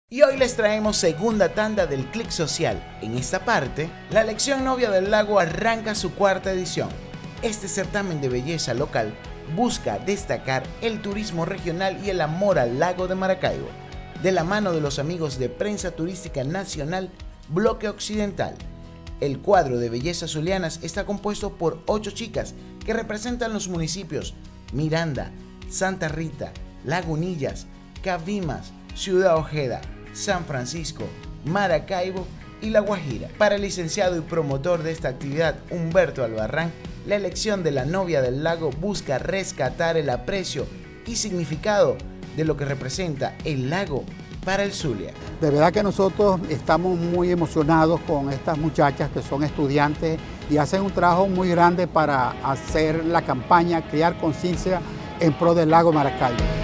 Y hoy les traemos segunda tanda del Click Social. En esta parte, la Elección Novia del Lago arranca su cuarta edición. Este certamen de belleza local busca destacar el turismo regional y el amor al lago de Maracaibo, de la mano de los amigos de Prensa Turística Nacional Bloque Occidental. El cuadro de bellezas zulianas está compuesto por 8 chicas que representan los municipios Miranda, Santa Rita, Lagunillas, Cabimas, Ciudad Ojeda, San Francisco, Maracaibo y La Guajira. Para el licenciado y promotor de esta actividad, Humberto Albarrán, la elección de la novia del lago busca rescatar el aprecio y significado de lo que representa el lago para el Zulia. De verdad que nosotros estamos muy emocionados con estas muchachas que son estudiantes y hacen un trabajo muy grande para hacer la campaña, crear conciencia en pro del lago Maracaibo.